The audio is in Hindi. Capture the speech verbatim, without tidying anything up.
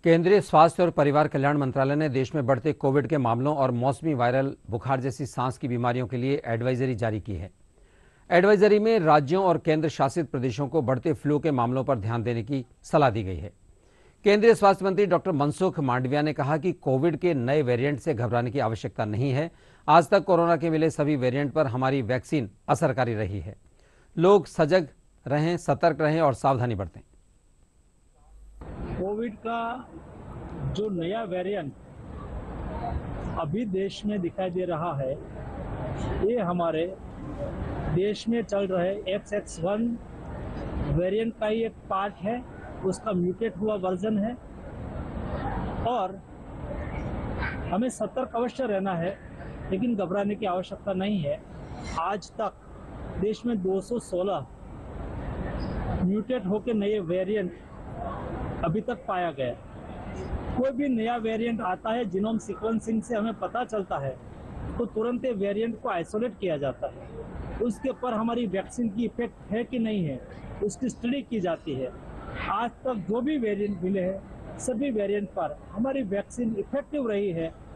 केंद्रीय स्वास्थ्य और परिवार कल्याण मंत्रालय ने देश में बढ़ते कोविड के मामलों और मौसमी वायरल बुखार जैसी सांस की बीमारियों के लिए एडवाइजरी जारी की है। एडवाइजरी में राज्यों और केंद्र शासित प्रदेशों को बढ़ते फ्लू के मामलों पर ध्यान देने की सलाह दी गई है। केंद्रीय स्वास्थ्य मंत्री डॉक्टर मनसुख मांडविया ने कहा कि कोविड के नए वेरिएंट से घबराने की आवश्यकता नहीं है। आज तक कोरोना के मिले सभी वेरिएंट पर हमारी वैक्सीन असरकारी रही है। लोग सजग रहें, सतर्क रहें और सावधानी बरतें। कोविड का जो नया वेरिएंट अभी देश में दिखाई दे रहा है, ये हमारे देश में चल रहे एक्स एक्स वन वेरिएंट का ही एक पार्ट है, उसका म्यूटेट हुआ वर्जन है और हमें सतर्क अवश्य रहना है, लेकिन घबराने की आवश्यकता नहीं है। आज तक देश में दो सौ सोलह म्यूटेट होकर नए वेरिएंट अभी तक पाया गया। कोई भी नया वेरिएंट आता है, जीनोम सीक्वेंसिंग से हमें पता चलता है, तो तुरंत वेरिएंट को आइसोलेट किया जाता है। उसके ऊपर हमारी वैक्सीन की इफेक्ट है कि नहीं है, उसकी स्टडी की जाती है। आज तक जो भी वेरिएंट मिले हैं, सभी वेरिएंट पर हमारी वैक्सीन इफेक्टिव रही है